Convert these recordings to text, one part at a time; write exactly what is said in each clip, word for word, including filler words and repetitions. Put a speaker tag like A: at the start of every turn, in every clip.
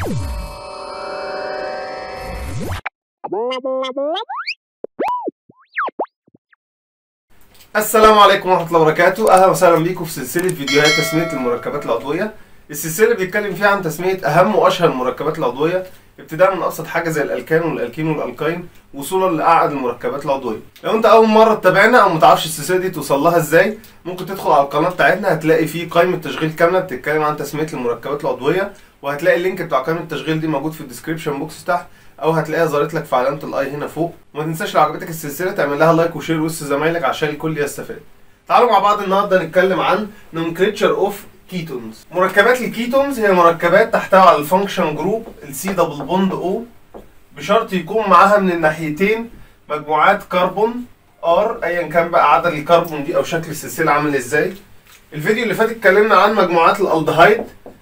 A: السلام عليكم ورحمة الله وبركاته. أهلا وسهلا بيكم في سلسلة فيديوهات تسمية المركبات العضوية. السلسلة اللي بيتكلم فيها عن تسمية أهم وأشهر المركبات العضوية، ابتداء من أبسط حاجة زي الألكان والألكين والألقين وصولا لأعقد المركبات العضوية. لو أنت أول مرة تتابعنا أو متعرفش السلسلة دي توصل لها إزاي، ممكن تدخل على القناة بتاعتنا، هتلاقي فيه قائمة تشغيل كاملة بتتكلم عن تسمية المركبات العضوية، وهتلاقي اللينك بتاع قائمة التشغيل دي موجود في الديسكريبشن بوكس تحت، او هتلاقيها ظهرت لك في علامه الاي هنا فوق. وما تنساش لو عجبتك السلسله تعمل لها لايك وشير وسط زمايلك عشان الكل يستفاد. تعالوا مع بعض النهارده نتكلم عن nomenclature اوف كيتونز. مركبات الكيتونز هي مركبات تحتوي على الفانكشن جروب السي دبل بوند او، بشرط يكون معاها من الناحيتين مجموعات كربون ار، ايا كان بقى عدد الكربون دي او شكل السلسله عامل ازاي. الفيديو اللي فات اتكلمنا عن مجموعات الالدهايد،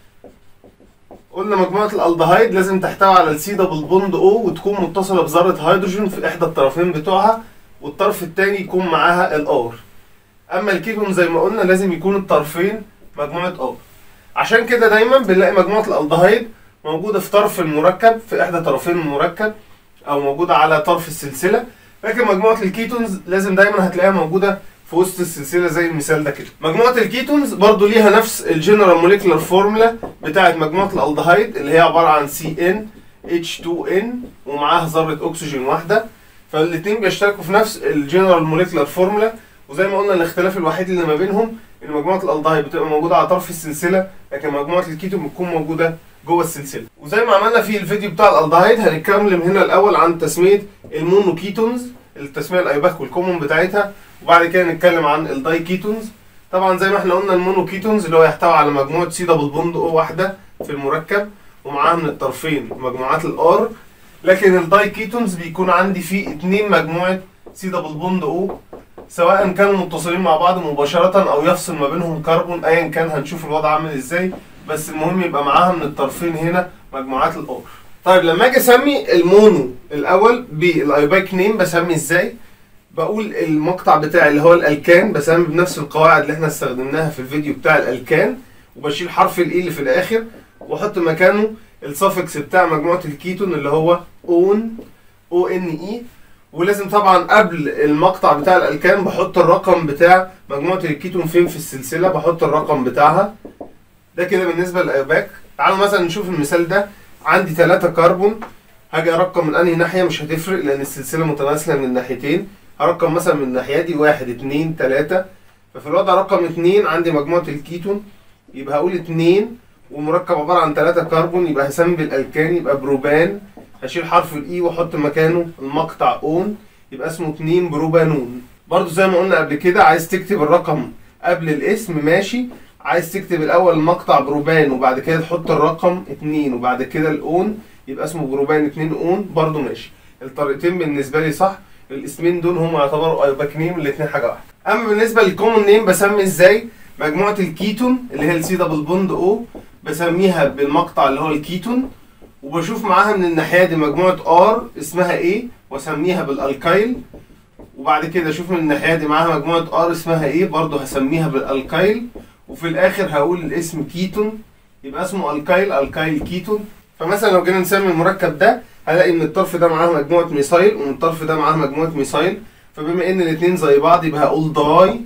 A: قلنا مجموعة الالدهايد لازم تحتوي على السي دبل بوند او وتكون متصلة بذرة هيدروجين في احدى الطرفين بتوعها، والطرف التاني يكون معاها الار. اما الكيتون زي ما قلنا لازم يكون الطرفين مجموعة ار. عشان كده دايما بنلاقي مجموعة الالدهايد موجودة في طرف المركب، في احدى طرفين المركب، او موجودة على طرف السلسلة. لكن مجموعة الكيتونز لازم دايما هتلاقيها موجودة في وسط السلسله زي المثال ده كده. مجموعه الكيتونز برضو ليها نفس الجنرال موليكولار فورمولا بتاعه مجموعه الالدهايد، اللي هي عباره عن سي ان اتش تو ان ومعاها ذره اكسجين واحده، فالاثنين بيشتركوا في نفس الجنرال موليكولار فورمولا. وزي ما قلنا الاختلاف الوحيد اللي ما بينهم ان مجموعه الالدهايد بتبقى موجوده على طرف السلسله، لكن مجموعه الكيتون بتكون موجوده جوه السلسله. وزي ما عملنا في الفيديو بتاع الالدهايد، هنتكلم هنا الاول عن تسميه المونو كيتونز، التسميه الايباك والكومون بتاعتها، وبعد كده نتكلم عن الداي كيتونز. طبعا زي ما احنا قلنا المونو كيتونز اللي هو يحتوي على مجموعه سي دبل بوند او واحده في المركب ومعاها من الطرفين مجموعات الار. لكن الداي كيتونز بيكون عندي فيه اتنين مجموعه سي دبل بوند او، سواء كانوا متصلين مع بعض مباشره او يفصل ما بينهم كربون، ايا كان هنشوف الوضع عامل ازاي، بس المهم يبقى معاها من الطرفين هنا مجموعات الار. طيب لما اجي اسمي المونو الاول بالايباك نيم بسمي ازاي؟ بقول المقطع بتاعي اللي هو الالكان بسمي بنفس القواعد اللي احنا استخدمناها في الفيديو بتاع الالكان، وبشيل حرف الاي اللي في الاخر واحط مكانه السفكس بتاع مجموعه الكيتون اللي هو اون او ان اي. ولازم طبعا قبل المقطع بتاع الالكان بحط الرقم بتاع مجموعه الكيتون فين في السلسله، بحط الرقم بتاعها. ده كده بالنسبه للايباك. تعالوا مثلا نشوف المثال ده. عندي ثلاثة كربون، هاجي ارقم من انهي ناحيه مش هتفرق لان السلسله متماثله من الناحيتين. هرقم مثلا من الناحيه دي واحد اتنين تلاته، ففي الوضع رقم اتنين عندي مجموعه الكيتون، يبقى هقول اتنين ومركب عباره عن ثلاثة كربون، يبقى هسمي بالالكان يبقى بروبان، هشيل حرف الاي واحط مكانه المقطع اون، يبقى اسمه اتنين بروبانون. برضو زي ما قلنا قبل كده، عايز تكتب الرقم قبل الاسم ماشي، عايز تكتب الاول المقطع بروبان وبعد كده تحط الرقم اتنين وبعد كده الاون يبقى اسمه بروبان اتنين اون، برضو ماشي. الطريقتين بالنسبه لي صح، الاسمين دول هم يعتبروا ايباك نيم، الاثنين حاجه واحده. اما بالنسبه للكومون نيم بسمي ازاي؟ مجموعه الكيتون اللي هي السي دبل بوند او بسميها بالمقطع اللي هو الكيتون، وبشوف معاها من الناحيه دي مجموعه ار اسمها ايه واسميها بالالكايل، وبعد كده اشوف من الناحيه دي معاها مجموعه ار اسمها ايه برضه هسميها بالالكايل، وفي الاخر هقول الاسم كيتون يبقى اسمه الكايل الكايل كيتون. فمثلا لو جينا نسمي المركب ده هلاقي ان الطرف ده معاه مجموعه ميثايل ومن الطرف ده معاه مجموعه ميثايل، فبما ان الاثنين زي بعض يبقى هقول داي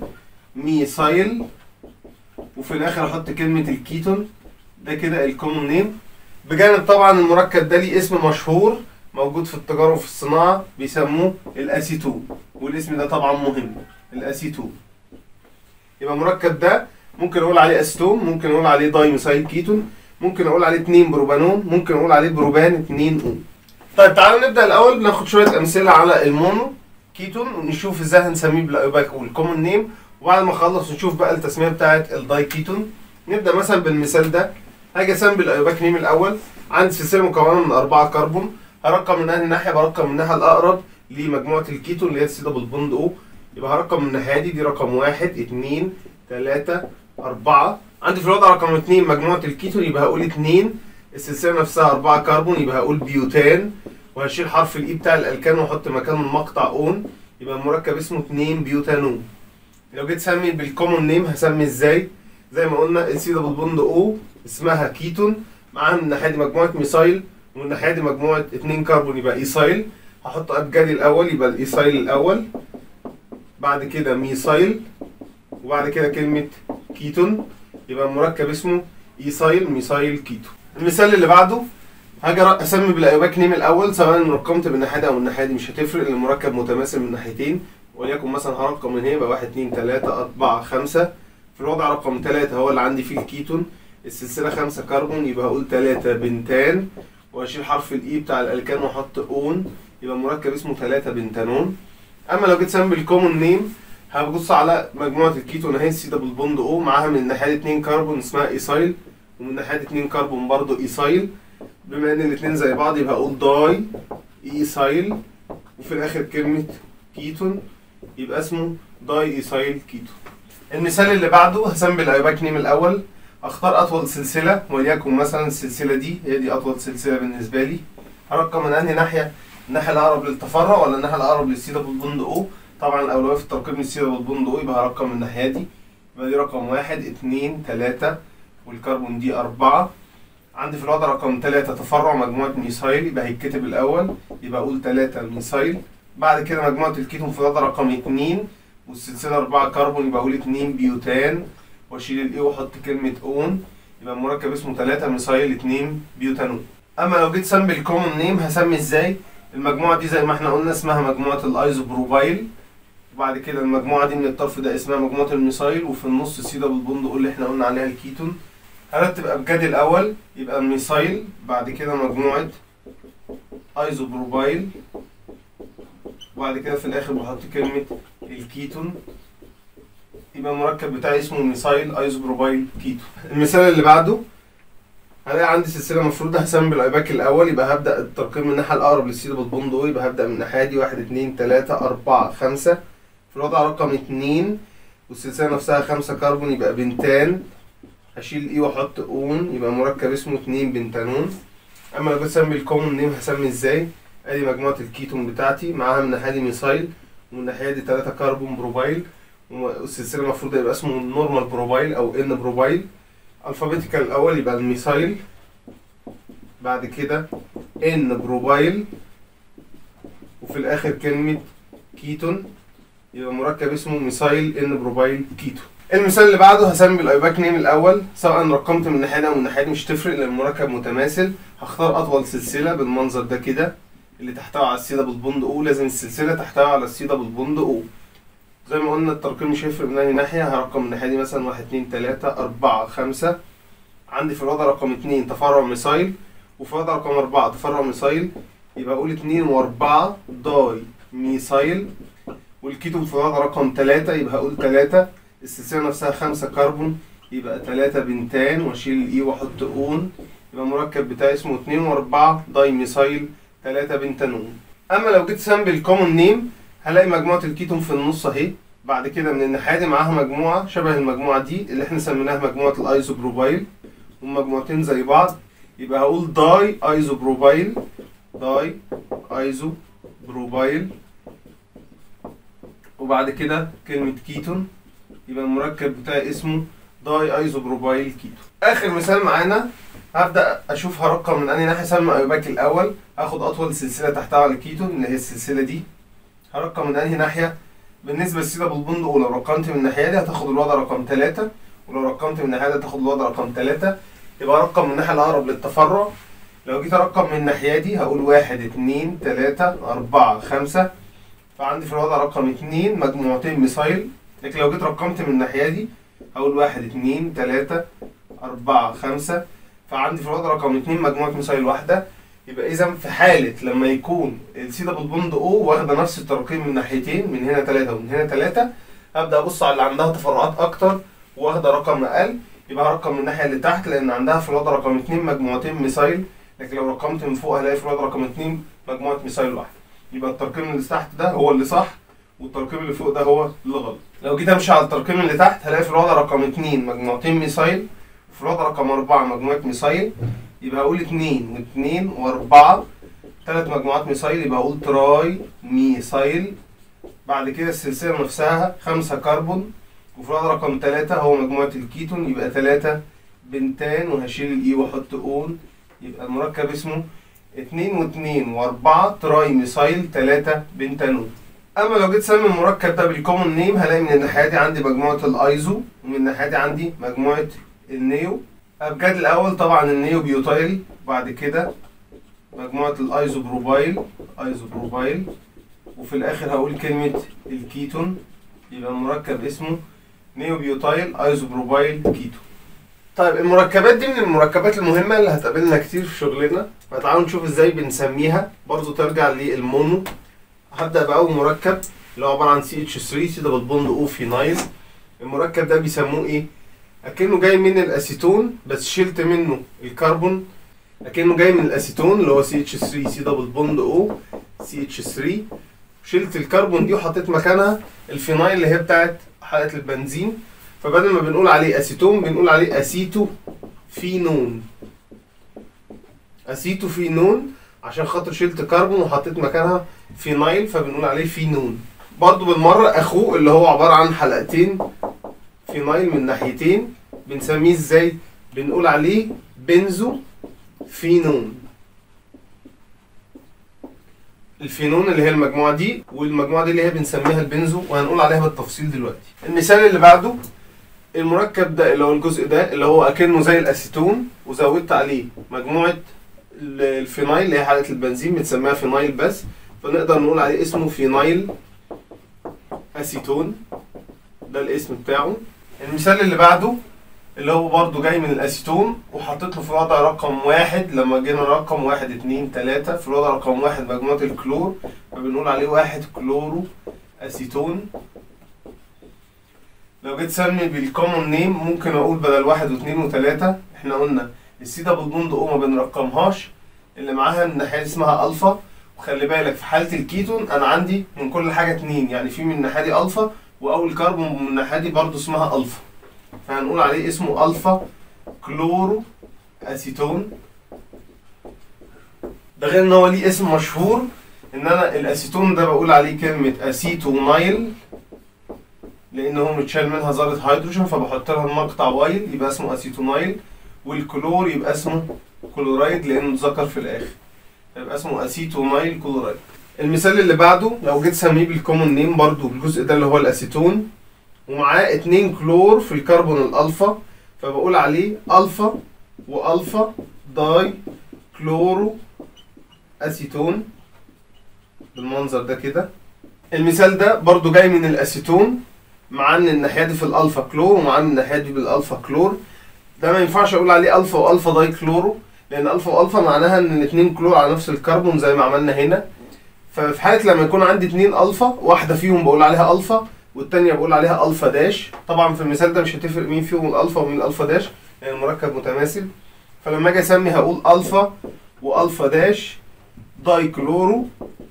A: ميثايل، وفي الاخر احط كلمه الكيتون. ده كده الكومون نيم. بجانب طبعا المركب ده ليه اسم مشهور موجود في التجاره وفي الصناعه بيسموه الاسيتون، والاسم ده طبعا مهم، الاسيتون. يبقى المركب ده ممكن اقول عليه اسيتون، ممكن اقول عليه داي ميثايل كيتون، ممكن اقول عليه اتنين بروبانون، ممكن اقول عليه بروبان اتنين اون. طيب تعالوا نبدا الاول ناخد شويه امثله على المونو كيتون ونشوف ازاي هنسميه بالايباك والكومون نيم، وبعد ما اخلص نشوف بقى التسميه بتاعه الداي كيتون. نبدا مثلا بالمثال ده. هاجي اسمي بالايباك نيم الاول. عندي سلسله مكونه من اربعه كربون، هرقم من انهي ناحيه؟ برقم من الناحيه الاقرب لمجموعه الكيتون اللي هي السي دبل بوند او، يبقى هرقم من الناحيه دي، دي رقم واحد اتنين تلاته اربعه. عندي في الوضع رقم اتنين مجموعه الكيتون يبقى هقول اتنين، السلسله نفسها اربعه كربون يبقى هقول بيوتان، وهشيل حرف الاي بتاع الالكان واحط مكانه المقطع اون، يبقى المركب اسمه اتنين بيوتانون. لو جيت اسمي بالكومون نيم هسمي ازاي؟ زي ما قلنا السي دبل بوند او اسمها كيتون، معاها من الناحيه دي مجموعه ميثايل ومن الناحيه دي مجموعه اتنين كربون يبقى ايثايل. هحط ابجدي الاول يبقى الايثايل الاول، بعد كده ميثايل، وبعد كده كلمه كيتون يبقى المركب اسمه ايثايل ميثايل كيتون. المثال اللي بعده هاجي اسمي بالايوباك نيم الاول، سواء رقمت بالناحيه دي او الناحيه دي مش هتفرق لان المركب متماثل من ناحيتين. وليكن مثلا هرقم من هنا يبقى واحد اتنين تلاته اربعه خمسه. في الوضع رقم تلاته هو اللي عندي فيه الكيتون، السلسله خمسه كربون يبقى هقول تلاته بنتان، واشيل حرف الاي بتاع الالكان واحط اون يبقى المركب اسمه تلاته بنتانون. اما لو جيت اسمي بالكومون نيم هبص على مجموعه الكيتون اهي سي دبل بوند او، معاها من الناحيه دي اتنين كربون اسمها ايثايل ومن الناحيه دي اتنين كربون برضه ايثايل. بما ان الاثنين زي بعض يبقى اقول داي ايثايل وفي الاخر كلمه كيتون يبقى اسمه داي ايثايل كيتون. المثال اللي بعده هسمي بالايوباك نيم الاول، اختار اطول سلسله وليكن مثلا السلسله دي هي دي اطول سلسله بالنسبه لي. هرقم من انهي ناحيه؟ الناحيه الاقرب للتفرع ولا الناحيه الاقرب للسي دبل بوند او؟ طبعا الاولويه في الترقيم للسي دبل بوند او يبقى هرقم من الناحيه دي، يبقى دي رقم واحد اتنين تلاته والكربون دي اربعه. عندي في الوضع رقم تلاته تفرع مجموعه ميثايل يبقى هيتكتب الاول يبقى اقول تلاته ميثايل. بعد كده مجموعه الكيتون في الوضع رقم اتنين والسلسله اربعه كربون يبقى اقول اتنين بيوتان واشيل الاي واحط كلمه اون يبقى المركب اسمه تلاته ميثايل اتنين بيوتانون. اما لو جيت اسمي الكومون نيم هسمي ازاي؟ المجموعه دي زي ما احنا قلنا اسمها مجموعه الايزوبروبايل، وبعد كده المجموعه دي من الطرف ده اسمها مجموعه الميثايل وفي النص السي دبل بوند او اللي احنا قلنا عليها الكيتون. هرتب ابجدي الاول يبقى الميثايل، بعد كده مجموعه ايزوبروبايل، وبعد كده في الاخر بحط كلمه الكيتون يبقى المركب بتاعي اسمه ميثايل ايزوبروبايل كيتون. المثال اللي بعده هلاقي عندي سلسله مفروضه هسمي بالايباك الاول يبقى هبدا الترقيم من الناحيه الاقرب للسي دبل بوند او يبقى هبدا من الناحيه دي واحد اتنين تلاته اربعه خمسه. في الوضع رقم اتنين والسلسله نفسها خمسه كربون يبقى بنتان، هشيل اي واحط اون يبقى مركب اسمه اتنين بنتانون. اما لو جيت اسمي الكومون نيم هسمي ازاي؟ ادي مجموعه الكيتون بتاعتي معاها من الناحيه دي ميثايل ومن الناحيه دي تلاته كربون بروبايل والسلسله المفروض يبقى اسمه نورمال بروبايل او ان بروبايل. الفابيتيكال الاول يبقى الميثايل، بعد كده ان بروبايل وفي الاخر كلمه كيتون يبقى مركب اسمه ميثايل ان بروبايل كيتون. المثال اللي بعده هسمي بالايوباك نيم الاول، سواء رقمت من الناحيه دي او من الناحيه دي مش تفرق لان المركب متماثل. هختار اطول سلسله بالمنظر ده كده اللي تحتوي على السي دبل بوند او، لازم السلسله تحتوي على السي دبل بوند او. زي ما قلنا الترقيم مش هيفرق من اي ناحيه، هرقم من الناحيه دي مثلا واحد اتنين تلاته اربعه خمسه. عندي في الوضع رقم اتنين تفرع ميثايل وفي الوضع رقم اربعه تفرع ميثايل يبقى اقول اتنين واربعه داي ميثايل. والكيتون في الوضع رقم تلاته يبقى هقول تلاته، السلسله نفسها خمسه كربون يبقى تلاته بنتان واشيل الاي واحط اون يبقى المركب بتاعي اسمه اتنين واربعه داي ميثايل تلاته بنتانون. اما لو جيت سامبل الكومون نيم هلاقي مجموعه الكيتون في النص اهي، بعد كده من الناحيه دي معاها مجموعه شبه المجموعه دي اللي احنا سميناها مجموعه الايزوبروبايل ومجموعتين زي بعض يبقى هقول داي ايزوبروبايل داي ايزوبروبايل وبعد كده كلمه كيتون يبقى المركب بتاعي اسمه داي ايزوبروبايل كيتون. اخر مثال معانا هبدا اشوف هرقم من انهي ناحيه. اسمي ايوباك الاول، هاخد اطول سلسله تحتها على الكيتون اللي هي السلسله دي، هرقم من انهي ناحيه؟ بالنسبه للسي دبل بوند او لو رقمت من الناحيه دي هتاخد الوضع رقم تلاته، ولو رقمت من الناحيه دي هتاخد الوضع رقم تلاته، يبقى ارقم من الناحيه الاقرب للتفرع. لو جيت ارقم من الناحيه دي هقول واحد اتنين تلاته اربعه خمسه، فعندي في الوضع رقم اتنين مجموعتين ميثايل. لكن لو جيت رقمت من الناحيه دي هقول واحد اتنين تلاته اربعه خمسه، فعندي في الوضع رقم اتنين مجموعه ميثايل واحده. يبقى اذا في حاله لما يكون السي دبل بوند او واخده نفس الترقيم من ناحيتين من هنا تلاته ومن هنا تلاته، ابدا ابص على اللي عندها تفرعات اكتر واخده رقم اقل يبقى هرقم من الناحيه اللي تحت لان عندها في الوضع رقم اتنين مجموعتين ميثايل. لكن لو رقمت من فوق هلاقي في الوضع رقم اتنين مجموعه ميثايل واحده، يبقى الترقيم اللي تحت ده هو اللي صح والترقيم اللي فوق ده هو اللي غلط. لو جيت امشي على الترقيم اللي تحت هلاقي في الوضع رقم اتنين مجموعتين ميثايل وفي الوضع رقم اربعه مجموعه ميثايل، يبقى هقول اتنين واتنين واربعه ثلاث مجموعات ميثايل يبقى هقول تراي ميثايل. بعد كده السلسله نفسها خمسه كربون وفي الوضع رقم تلاته هو مجموعه الكيتون يبقى تلاته بنتان وهشيل الاي واحط اون، يبقى المركب اسمه اتنين واتنين واربعة تراي ميثايل تلاتة بنتانول. اما لو جيت اسمي المركب ده بالكومون نيم هلاقي من الناحيه دي عندي مجموعه الايزو ومن الناحيه دي عندي مجموعه النيو. ابجد الاول طبعا النيو بيوتايل، بعد كده مجموعه الايزو بروبايل ايزو بروبايل، وفي الاخر هقول كلمه الكيتون، يبقى المركب اسمه نيو بيوتايل ايزو بروبايل كيتون. طيب المركبات دي من المركبات المهمه اللي هتقابلنا كتير في شغلنا، فتعالوا نشوف ازاي بنسميها. برضو ترجع للمونو. هبدا باول مركب اللي هو عباره عن سي اتش ثري سي دبل بوند او فينايل. المركب ده بيسموه ايه؟ اكنه جاي من الاسيتون بس شلت منه الكربون، اكنه جاي من الاسيتون اللي هو سي اتش ثري سي دبل بوند او سي اتش ثري، شلت الكربون دي وحطيت مكانها الفينايل اللي هي بتاعت حلقه البنزين، فبدل ما بنقول عليه اسيتون بنقول عليه اسيتو فينون. اسيتو فينون عشان خاطر شلت كربون وحطيت مكانها فينايل فبنقول عليه فينون. برضو بالمره اخوه اللي هو عباره عن حلقتين فينايل من ناحيتين بنسميه ازاي؟ بنقول عليه بنزو فينون. الفينون اللي هي المجموعه دي، والمجموعه دي اللي هي بنسميها البنزو، وهنقول عليها بالتفصيل دلوقتي. المثال اللي بعده المركب ده اللي هو الجزء ده اللي هو اكنه زي الاسيتون وزودت عليه مجموعه الفينايل اللي هي حلقه البنزين بنسميها فينايل بس، فنقدر نقول عليه اسمه فينايل اسيتون، ده الاسم بتاعه. المثال اللي بعده اللي هو برضو جاي من الاسيتون وحطيت له في الوضع رقم واحد، لما جينا رقم واحد اتنين تلاتة في الوضع رقم واحد مجموعة الكلور فبنقول عليه واحد كلورو اسيتون. لو جيت سمي بالكومون نيم ممكن اقول بدل واحد واثنين وثلاثة، احنا قلنا السي دبل بوند او ما بنرقمهاش، اللي معاها من الناحية دي اسمها الفا، وخلي بالك في حالة الكيتون انا عندي من كل حاجة اتنين، يعني في من الناحية دي الفا واول كربون من الناحية دي برضه اسمها الفا، فهنقول عليه اسمه الفا كلورو اسيتون. ده غير ان هو ليه اسم مشهور، ان انا الاسيتون ده بقول عليه كلمة اسيتونايل لان هو متشال منها ذرة هيدروجين فبحط لها المقطع وايل يبقى اسمه اسيتونايل، والكلور يبقى اسمه كلورايد لانه اتذكر في الاخر يبقى اسمه اسيتونايل كلورايد. المثال اللي بعده لو جيت سميه بالكومون نيم برضو الجزء ده اللي هو الاسيتون ومعاه اتنين كلور في الكربون الالفا، فبقول عليه الفا والفا داي كلورو اسيتون بالمنظر ده كده. المثال ده برضو جاي من الاسيتون، معاه من الناحيه دي في الالفا كلور ومعاه من الناحيه دي بالالفا كلور. ده ما ينفعش اقول عليه الفا والفا داي كلورو لان الفا والفا معناها ان الاثنين كلور على نفس الكربون زي ما عملنا هنا، ففي حاله لما يكون عندي اتنين الفا واحده فيهم بقول عليها الفا والتانيه بقول عليها الفا داش. طبعا في المثال ده مش هتفرق مين فيهم الالفا ومين الالفا داش لان المركب متماثل، فلما اجي اسمي هقول الفا والفا داش داي كلورو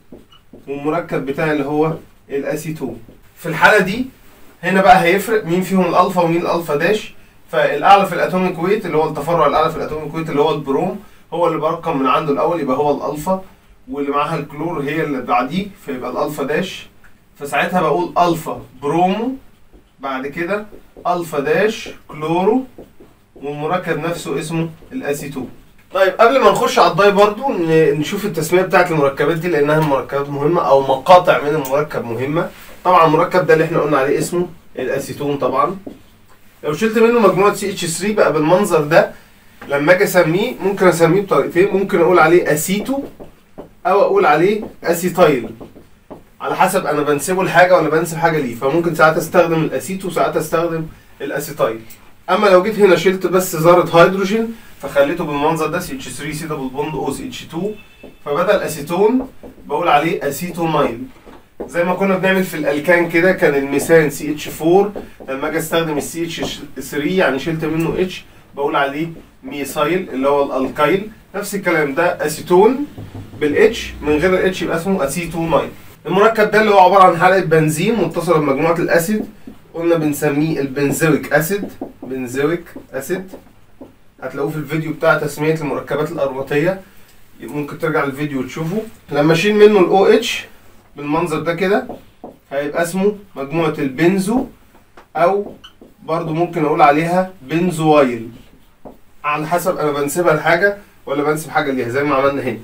A: والمركب بتاعي اللي هو الاسيتون. في الحاله دي هنا بقى هيفرق مين فيهم الالفا ومين الالفا داش، فالاعلى في الاتوميك ويت اللي هو التفرع الاعلى في الاتوميك ويت اللي هو البروم هو اللي برقم من عنده الاول يبقى هو الالفا، واللي معاها الكلور هي اللي بعديه فيبقى الالفا داش، فساعتها بقول الفا برومو بعد كده الفا داش كلورو والمركب نفسه اسمه الاسيتون. طيب قبل ما نخش على الداي برضو نشوف التسميه بتاعت المركبات دي لانها مركبات مهمه او مقاطع من المركب مهمه. طبعا المركب ده اللي احنا قلنا عليه اسمه الاسيتون. طبعا لو شلت منه مجموعه سي اتش ثري بقى بالمنظر ده، لما اجي اسميه ممكن اسميه بطريقتين، ممكن اقول عليه اسيتو او اقول عليه اسيتايل على حسب انا بنسبه لحاجه ولا بنسب حاجه ليه، فممكن ساعات استخدم الاسيتو وساعات استخدم الاسيتايل. اما لو جيت هنا شلت بس ذره هيدروجين فخليته بالمنظر ده سي اتش ثري سي دبل بوند او سي اتش تو، فبدل اسيتون بقول عليه اسيتونايل. زي ما كنا بنعمل في الالكان كده كان الميثان سي اتش فور، لما اجي استخدم السي اتش ثري يعني شلت منه اتش بقول عليه ميثايل اللي هو الالكايل. نفس الكلام ده اسيتون بالاتش، من غير الاتش يبقى اسمه اسيتونايل. المركب ده اللي هو عباره عن حلقه بنزين متصله بمجموعه الاسيد، قلنا بنسميه البنزويك اسيد. بنزويك اسيد هتلاقوه في الفيديو بتاع تسميه المركبات الارمطيه، ممكن ترجع للفيديو وتشوفه. لما اشيل منه الاو اتش بالمنظر ده كده هيبقى اسمه مجموعه البنزو او برضو ممكن اقول عليها بنزوايل. على حسب انا بنسبها لحاجه ولا بنسب حاجه ليها زي ما عملنا هنا.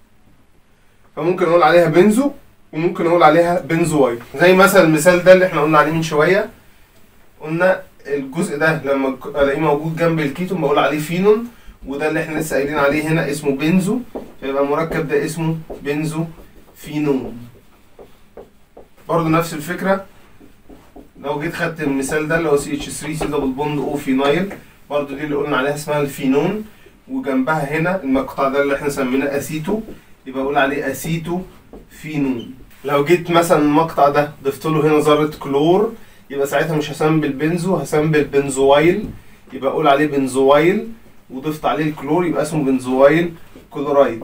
A: فممكن اقول عليها بنزو وممكن اقول عليها بنزويل، زي مثلا المثال ده اللي احنا قلنا عليه من شويه. قلنا الجزء ده لما الاقيه موجود جنب الكيتون بقول عليه فينون، وده اللي احنا لسه قايلين عليه هنا اسمه بنزو، فيبقى المركب ده اسمه بنزو فينون. برضه نفس الفكره، لو جيت خدت المثال ده اللي هو سي اتش ثري سي دبل بوند او فينايل، برضه دي اللي قلنا عليها اسمها الفينون، وجنبها هنا المقطع ده اللي احنا سميناه اسيتو، يبقى اقول عليه اسيتو فينون. لو جيت مثلا المقطع ده ضفت له هنا ذره كلور، يبقى ساعتها مش هسمي بالبنزو، هسمي بالبنزويل، يبقى اقول عليه بنزويل، وضفت عليه الكلور يبقى اسمه بنزويل كلورايد.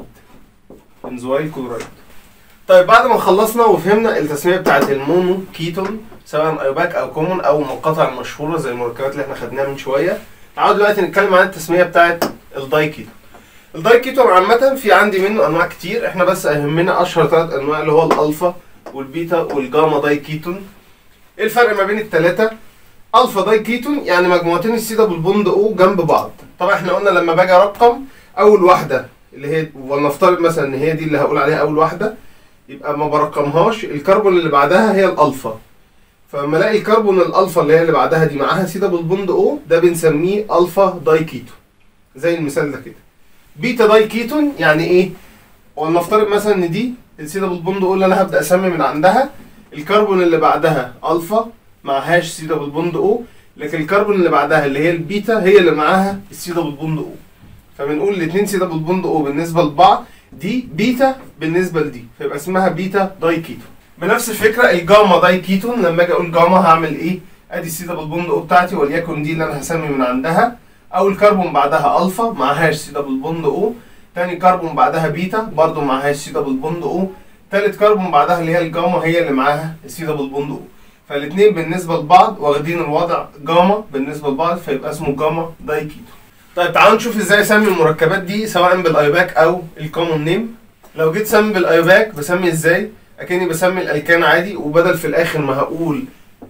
A: بنزويل كلورايد. طيب بعد ما خلصنا وفهمنا التسميه بتاعت المونو كيتون سواء ايوباك او كومون او المقاطع المشهوره زي المركبات اللي احنا خدناها من شويه، تعالوا دلوقتي نتكلم عن التسميه بتاعت الداي كيتون. الداي كيتون عامه في عندي منه انواع كتير، احنا بس اهمنا اشهر ثلاث انواع اللي هو الالفا والبيتا والجاما داي كيتون. ايه الفرق ما بين الثلاثه؟ الفا داي كيتون يعني مجموعتين السي دبل بوند او جنب بعض. طبعا احنا قلنا لما باجي ارقم اول واحده اللي هي ولنفترض مثلا ان هي دي اللي هقول عليها اول واحده، يبقى ما برقمهاش، الكربون اللي بعدها هي الالفا. فلما الاقي الكربون الالفا اللي هي اللي بعدها دي معاها سي دبل بوند او، ده بنسميه الفا داي كيتون زي المثال ده كده. بيتا داي كيتون يعني ايه؟ ولنفترض مثلا ان دي السي دبل بوند او اللي انا هبدا اسمي من عندها، الكربون اللي بعدها الفا معهاش سي دبل بوند او، لكن الكربون اللي بعدها اللي هي البيتا هي اللي معاها السي دبل بوند او. فبنقول الاثنين سي دبل بوند او بالنسبه لبعض دي بيتا بالنسبه لدي، فيبقى اسمها بيتا داي كيتون. بنفس الفكره الجاما داي كيتون، لما اجي اقول جاما هعمل ايه؟ ادي السي دبل بوند او بتاعتي وليكن دي اللي انا هسمي من عندها، اول كربون بعدها الفا معهاش سي دبل بوند او، ثاني كربون بعدها بيتا برضه معهاش سي دبل بوند او، ثالث كربون بعدها اللي هي الجاما هي اللي معاها السي دبل بوند او. فالاثنين بالنسبه لبعض واخدين الوضع جاما بالنسبه لبعض، فيبقى اسمه جاما داي كيتون. طيب تعالوا نشوف ازاي اسمي المركبات دي سواء بالايوباك او الكومون نيم. لو جيت اسمي بالايوباك بسمي ازاي؟ اكني بسمي الالكان عادي، وبدل في الاخر ما هقول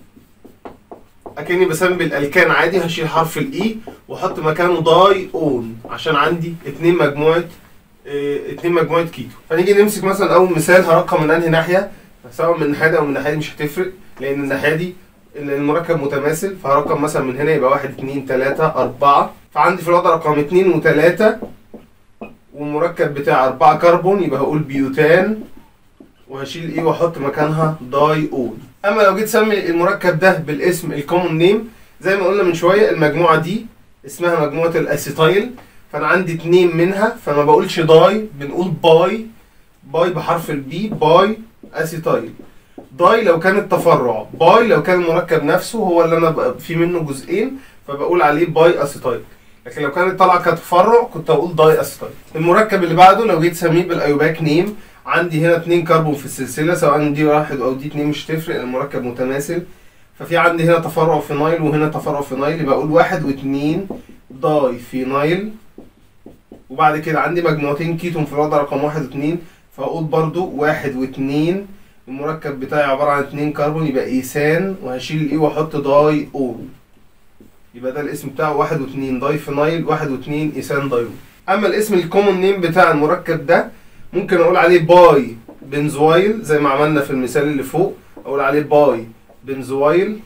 A: اكني بسمي بالالكان عادي هشيل حرف الاي واحط مكانه داي اون عشان عندي اتنين مجموعه اه اتنين مجموعه كيتو. فنيجي نمسك مثلا اول مثال، هرقم من انهي ناحيه، سواء من الناحيه دي او من الناحيه دي مش هتفرق، لان الناحيه دي المركب متماثل، فهرقم مثلا من هنا يبقى واحد اتنين تلاته اربعه، فعندي في الوضع رقم اتنين وتلاته والمركب بتاع اربعه كربون، يبقى هقول بيوتان وهشيل ايه واحط مكانها داي اون. اما لو جيت اسمي المركب ده بالاسم الكومون نيم، زي ما قلنا من شويه المجموعه دي اسمها مجموعه الاسيتايل، فانا عندي اتنين منها، فما بقولش داي، بنقول باي، باي بحرف البي، باي اسيتايل. داي لو كان التفرع، باي لو كان المركب نفسه هو اللي انا في منه جزئين فبقول عليه باي اسيتايل، لكن لو كانت طالعه كتفرع كنت هقول داي اسيتايل. المركب اللي بعده لو جيت اسميه بالايوباك نيم، عندي هنا اتنين كربون في السلسله، سواء دي واحد او دي اتنين مش تفرق، المركب متماثل، ففي عندي هنا تفرع فينايل وهنا تفرع فينايل، يبقى اقول واحد واتنين داي فينايل. وبعد كده عندي مجموعتين كيتون في الوضع رقم واحد واتنين، فهقول برضو واحد واتنين، المركب بتاعي عباره عن اتنين كربون يبقى ايثان، وهشيل الاي واحط داي اون، يبقى ده الاسم بتاعه واحد واتنين داي فينايل، واحد واتنين ايثان دايون. اما الاسم الكومون نيم بتاع المركب ده ممكن اقول عليه باي بنزويل زي ما عملنا في المثال اللي فوق، اقول عليه باي بنزويل،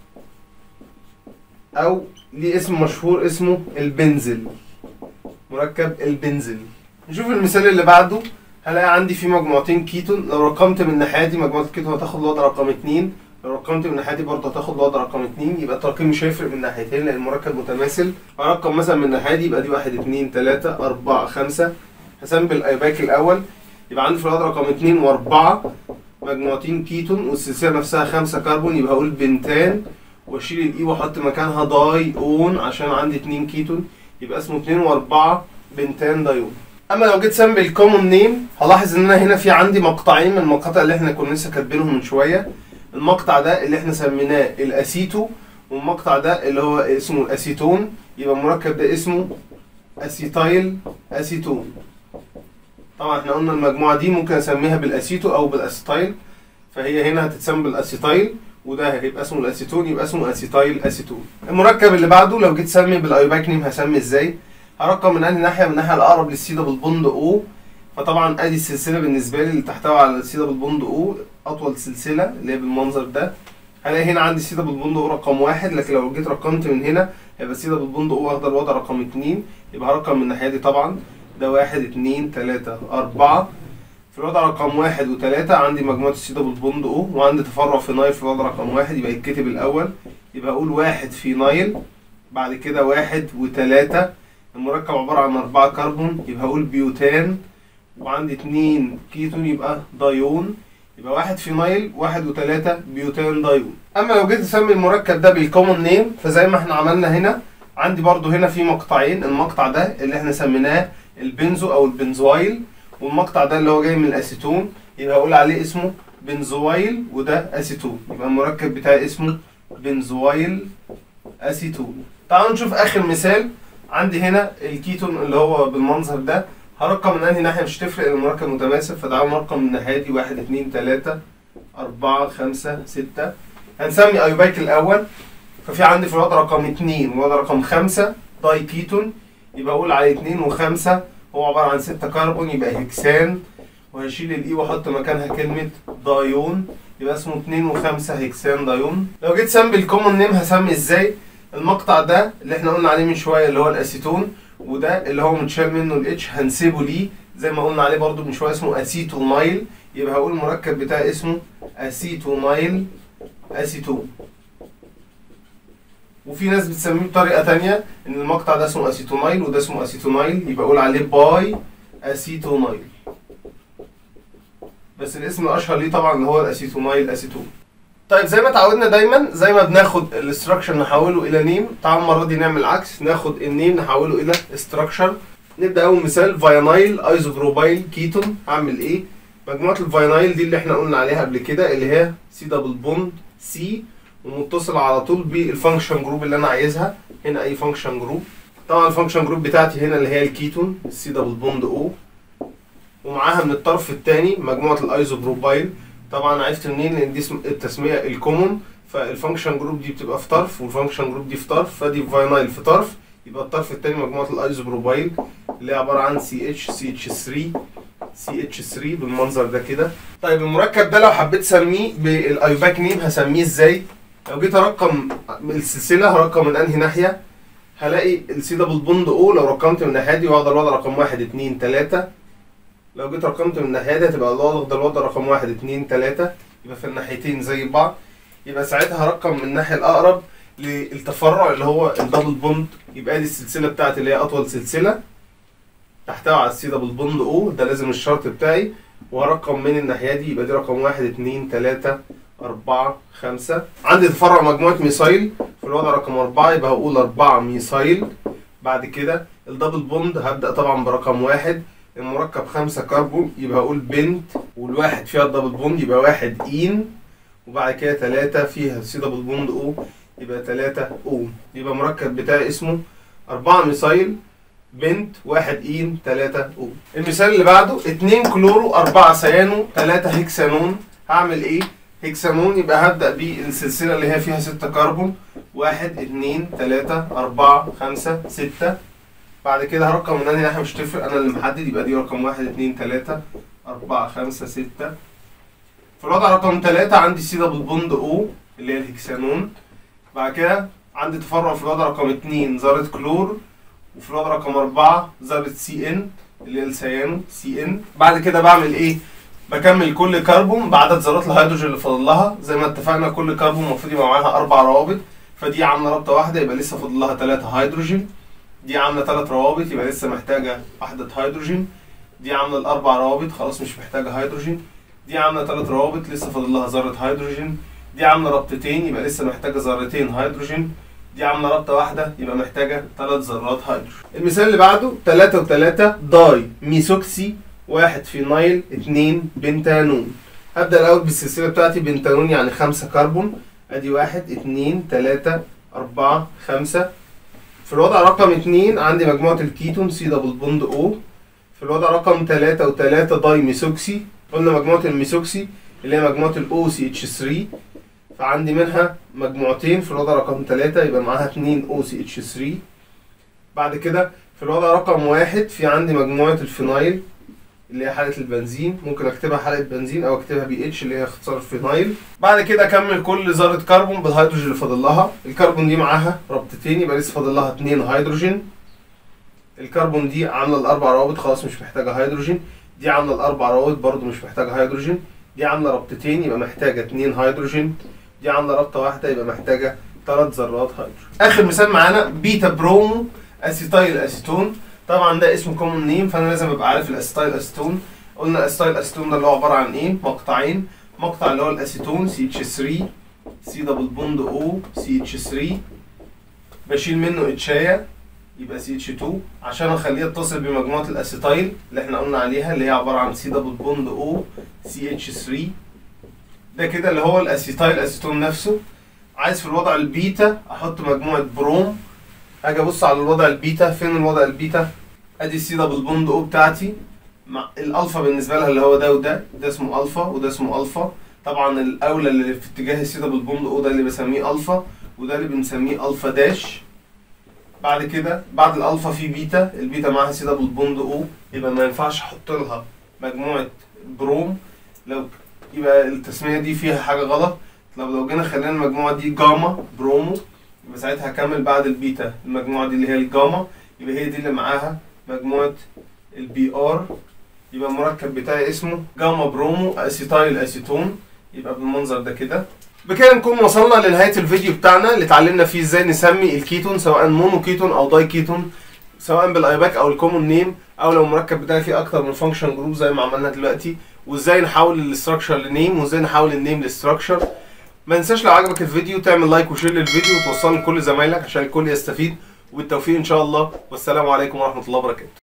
A: او ليه اسم مشهور اسمه البنزل، مركب البنزل. نشوف المثال اللي بعده، هلاقي عندي في مجموعتين كيتون، لو رقمت من الناحيه دي مجموعه الكيتون هتاخد الوضع رقم اتنين، لو رقمت من الناحيه دي برضه هتاخد الوضع رقم اتنين، يبقى الترقيم مش هيفرق من الناحيتين لان المركب متماثل. هرقم مثلا من الناحيه دي يبقى دي واحد اتنين تلاته اربعه خمسه، هسمي بالايوباك الاول، يبقى عندي في الوضع رقم اتنين واربعه مجموعتين كيتون والسلسله نفسها خمسه كربون، يبقى هقول بنتان واشيل الاي واحط مكانها داي اون عشان عندي اتنين كيتون، يبقى اسمه اتنين واربعه بنتان دايون. اما لو جيت اسمي الكومون نيم هلاحظ ان انا هنا في عندي مقطعين من المقاطع اللي احنا كنا لسه كاتبينهم من شويه، المقطع ده اللي احنا سميناه الاسيتو، والمقطع ده اللي هو اسمه الاسيتون، يبقى المركب ده اسمه اسيتايل اسيتون. طبعا احنا قلنا المجموعه دي ممكن اسميها بالاسيتو او بالاسيتايل، فهي هنا هتتسمى بالاسيتايل وده هيبقى اسمه الاسيتون، يبقى اسمه اسيتايل اسيتون. المركب اللي بعده لو جيت اسمي بالايوباك نيم هسمي ازاي؟ هرقم من انهي ناحيه؟ من الناحيه الاقرب للسي دبل بوند او. فطبعا ادي السلسله بالنسبه لي اللي تحتوي على السي دبل بوند او، اطول سلسله اللي هي بالمنظر ده. هلاقي هنا عندي سي دبل بوند او رقم واحد، لكن لو جيت رقمت من هنا هيبقى سي دبل بوند او واخده الوضع رقم اتنين، يبقى هرقم من الناحيه دي طبعا. ده واحد اتنين تلاته اربعه. في الوضع رقم واحد وتلاته عندي مجموعه السي دبل بوند او، وعندي تفرع فينايل في الوضع رقم واحد، يبقى يتكتب الاول. يبقى اقول واحد فينايل، بعد كده واحد وتلاته. المركب عباره عن اربعه كربون، يبقى اقول بيوتان. وعندي اتنين كيتون يبقى دايون. يبقى واحد فينايل، واحد وتلاته بيوتان دايون. اما لو جيت اسمي المركب ده بالكومن نيم، فزي ما احنا عملنا هنا، عندي برضو هنا في مقطعين. المقطع ده اللي احنا سميناه البنزو او البنزوايل، والمقطع ده اللي هو جاي من الاسيتون، يبقى اقول عليه اسمه بنزوايل وده اسيتون. يبقى المركب بتاعي اسمه بنزوايل اسيتون. تعالوا نشوف اخر مثال. عندي هنا الكيتون اللي هو بالمنظر ده. هرقم من انهي ناحيه؟ مش تفرق، المركب متماثل. فتعالوا نرقم من الناحيه دي واحد اتنين تلاته اربعه خمسه سته. هنسمي ايوبايك الاول. ففي عندي في الوضع رقم اتنين والوضع رقم خمسه داي كيتون، يبقى اقول عليه اتنين وخمسه هو عباره عن سته كربون، يبقى هكسان. وهشيل الاي واحط مكانها كلمه دايون، يبقى اسمه اتنين وخمسه هكسان دايون. لو جيت سمي الكومون نيم هسمي ازاي؟ المقطع ده اللي احنا قلنا عليه من شويه اللي هو الاسيتون، وده اللي هو متشال منه الاتش هنسيبه ليه زي ما قلنا عليه برضو من شويه اسمه اسيتونايل. يبقى هقول المركب بتاعي اسمه اسيتونايل اسيتون. وفي ناس بتسميه بطريقه ثانيه ان المقطع ده اسمه اسيتونايل وده اسمه اسيتونايل، يبقى اقول عليه باي اسيتونايل. بس الاسم الاشهر ليه طبعا اللي هو الاسيتونايل اسيتون. طيب زي ما اتعودنا دايما، زي ما بناخد الاستراكشر نحوله الى نيم، تعال المره دي نعمل العكس، ناخد النيم نحوله الى استراكشر. نبدا اول مثال فاينايل ايزوبروبايل كيتون. هعمل ايه؟ مجموعه الفاينايل دي اللي احنا قلنا عليها قبل كده اللي هي سي دبل بوند سي، ومتصل على طول بالفانكشن جروب اللي انا عايزها. هنا اي فانكشن جروب. طبعا الفانكشن جروب بتاعتي هنا اللي هي الكيتون السي دبل بوند او، ومعاها من الطرف الثاني مجموعه الايزوبروبايل. طبعا عرفت منين؟ لان دي التسميه الكومون، فالفانكشن جروب دي بتبقى في طرف والفانكشن جروب دي في طرف، فدي فاينايل في طرف، يبقى الطرف الثاني مجموعه الايزوبروبايل اللي هي عباره عن سي اتش سي اتش ثلاثة سي اتش ثلاثة بالمنظر ده كده. طيب المركب ده لو حبيت اسميه بالايوباك نيم هسميه ازاي؟ لو جيت ارقم السلسله هرقم من انهي ناحيه؟ هلاقي السي دبل بوند او لو رقمت من الناحيه دي واخد الوضع رقم واحد اتنين تلاته. لو جيت رقمت من الناحيه دي هتبقى واخد الوضع رقم واحد اتنين تلاته، يبقى في الناحيتين زي بعض. يبقى ساعتها هرقم من الناحيه الاقرب للتفرع اللي هو الدبل بوند. يبقى دي السلسله بتاعتي اللي هي اطول سلسله تحتوي على السي دبل بوند او، ده لازم الشرط بتاعي. وهرقم من الناحيه دي، يبقى دي رقم واحد اتنين تلاته اربعه خمسه. عندي تفرع مجموعه ميثايل في الوضع رقم اربعه، يبقى هقول اربعه ميثايل. بعد كده الدبل بوند هبدا طبعا برقم واحد. المركب خمسه كربون، يبقى هقول بنت، والواحد فيها الدبل بوند يبقى واحد اين. وبعد كده تلاته فيها السي دبل بوند او، يبقى تلاته او. يبقى المركب بتاعي اسمه اربعه ميثايل بنت واحد اين تلاته او. المثال اللي بعده اتنين كلورو اربعه سيانو تلاته هكسانون. هعمل ايه؟ هكسانون يبقى هبدأ بالسلسلة اللي هي فيها ستة كربون، واحد اتنين تلاته اربعه خمسه سته. بعد كده هرقم من انهي ناحية مش تفرق، انا اللي محدد، يبقى دي رقم واحد اتنين تلاته اربعه خمسه سته. في الوضع رقم تلاته عندي سي دبل بوند او اللي هي الهكسانون. بعد كده عندي تفرع في الوضع رقم اتنين ذرة كلور، وفي الوضع رقم اربعه ذرة سي ان اللي هي السيانو سي ان. بعد كده بعمل ايه؟ بكمل كل كربون بعدد ذرات الهيدروجين اللي فاضل لها. زي ما اتفقنا كل كربون المفروض يبقى معاها اربع روابط، فدي عامله رابطه واحده يبقى لسه فاضل لها ثلاثه هيدروجين. دي عامله ثلاث روابط يبقى لسه محتاجه وحده هيدروجين. دي عامله الاربع روابط خلاص مش محتاجه هيدروجين. دي عامله ثلاث روابط لسه فاضل لها ذره هيدروجين. دي عامله رابطتين يبقى لسه محتاجه ذرتين هيدروجين. دي عامله رابطه واحده يبقى محتاجه ثلاث ذرات هيدروجين. المثال اللي بعده تلاته وتلاته داي ميثوكسي واحد فينايل اتنين بنتانون. هبدأ الأول بالسلسلة بتاعتي. بنتانون يعني خمسة كربون، أدي واحد اتنين تلاته اربعه خمسه. في الوضع رقم اتنين عندي مجموعة الكيتون سي دبل بوند او. في الوضع رقم تلاته وتلاته داي ميثوكسي. قلنا مجموعة الميثوكسي اللي هي مجموعة الاو سي اتش ثلاثة، فعندي منها مجموعتين في الوضع رقم تلاته يبقى معاها اتنين او سي اتش ثلاثة. بعد كده في الوضع رقم واحد في عندي مجموعة الفينايل اللي هي حالة البنزين، ممكن اكتبها حالة بنزين او اكتبها بي اتش اللي هي اختصار فينايل. بعد كده اكمل كل ذرة كربون بالهيدروجين اللي فاضل لها. الكربون دي معاها رابطتين يبقى لسه فاضل لها اتنين هيدروجين. الكربون دي عاملة الاربع روابط خلاص مش محتاجة هيدروجين. دي عاملة الاربع روابط برضو مش محتاجة هيدروجين. دي عاملة رابطتين يبقى محتاجة اتنين هيدروجين. دي عاملة رابطة واحدة يبقى محتاجة ثلاث ذرات هيدروجين. اخر مثال معانا بيتا برومو اسيتايل اسيتون. طبعا ده اسمه كومون نيم فانا لازم ابقى عارف الاسيتايل اسيتون. قلنا الاسيتايل اسيتون ده اللي هو عباره عن ايه؟ مقطعين، مقطع اللي هو الاسيتون سي اتش ثلاثة سي دبل بوند او سي اتش ثلاثة، بشيل منه اتشايه يبقى سي اتش اتنين عشان اخليه يتصل بمجموعه الاسيتايل اللي احنا قلنا عليها اللي هي عباره عن سي دبل بوند او سي اتش ثلاثة. ده كده اللي هو الاسيتايل اسيتون نفسه. عايز في الوضع البيتا احط مجموعه بروم. اجي ابص على الوضع البيتا، فين الوضع البيتا؟ ادي السي دبل بوند او بتاعتي مع الالفا بالنسبه لها اللي هو ده وده، ده اسمه الفا وده اسمه الفا. طبعا الاولى اللي في اتجاه السي دبل بوند او ده اللي بسميه الفا وده اللي بنسميه الفا داش. بعد كده بعد الالفا في بيتا، البيتا معاها سي دبل بوند او يبقى ما ينفعش احط لها مجموعه بروم، لو يبقى التسميه دي فيها حاجه غلط. لو لو جينا خلينا المجموعه دي جاما برومو يبقى ساعتها هكمل بعد البيتا المجموعه دي اللي هي الجاما، يبقى هي دي اللي معاها مجموعه البي ار. يبقى المركب بتاعي اسمه جاما برومو اسيتايل اسيتون. يبقى بالمنظر ده كده. بكده نكون وصلنا لنهايه الفيديو بتاعنا اللي اتعلمنا فيه ازاي نسمي الكيتون سواء مونو كيتون او داي كيتون، سواء بالايباك او الكومون نيم، او لو المركب بتاعي فيه اكتر من فانكشن جروب زي ما عملنا دلوقتي، وازاي نحول الاستراكشر لنيم وازاي نحول النيم لاستراكشر. ما تنساش لو عجبك الفيديو تعمل لايك وشير للفيديو وتوصله لكل زمايلك عشان الكل يستفيد، وبالتوفيق ان شاء الله، والسلام عليكم ورحمه الله وبركاته.